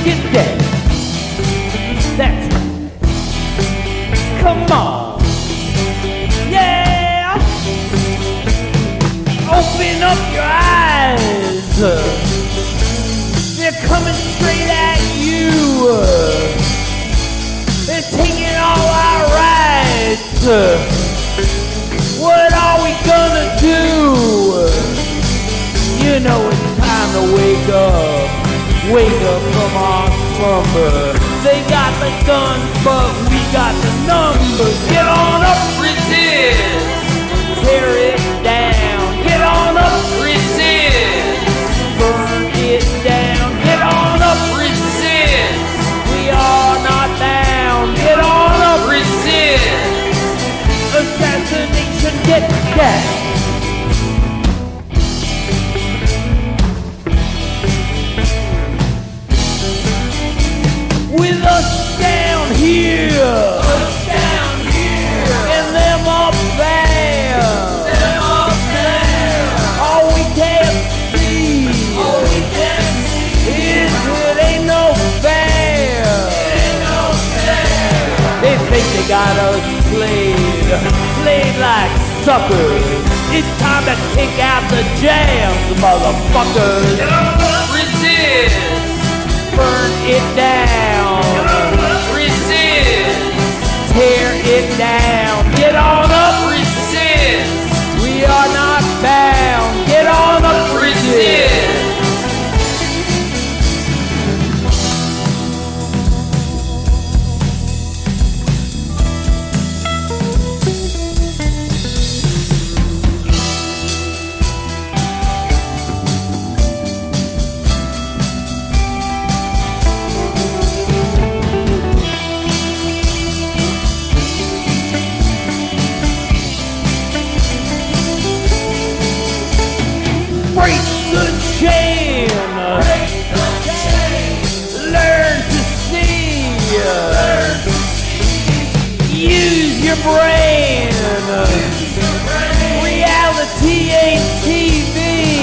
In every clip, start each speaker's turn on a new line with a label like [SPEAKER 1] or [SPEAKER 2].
[SPEAKER 1] get down. That's right. Come on. Yeah. Open up your eyes. They're coming straight at you. They're taking all our rights. What are we gonna do? You know it's time to wake up from our slumber. They got the guns, but we got the numbers. Get on up, resist. Tear it down. Get on up, resist. Burn it down. Get on up, resist. We are not down. Get on up, resist. Assassination, get down. With us down here, and them up there, all we can see is it ain't no fair. They think they got us played like suckers. It's time to kick out the jams, motherfuckers. Resist. Burn it down. Resist. Tear it down. Get on up. Resist. We are not bound. Get on up. Resist. Break the chain. Learn to see. Use your brain. Reality ain't TV.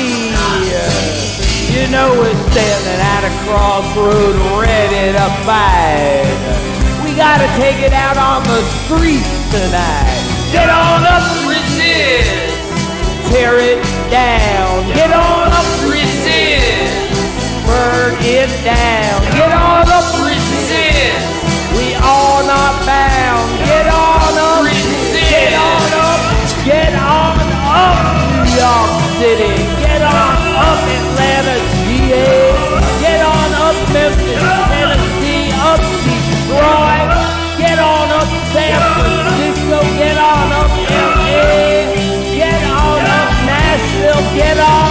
[SPEAKER 1] You know we're standing at a crossroad ready to fight. We gotta take it out on the streets tonight. Get on up, resist. Tear it down. Get on up, resist. Burn it down. Get on up, resist. We are not bound. Get on up, resist. Get on up. Get on up, New York City. Get on up, Atlanta, GA. Get on up, Memphis, Tennessee. Up, Detroit. Get on up, San Francisco. Get on up, LA. Get on up, Nashville. Get on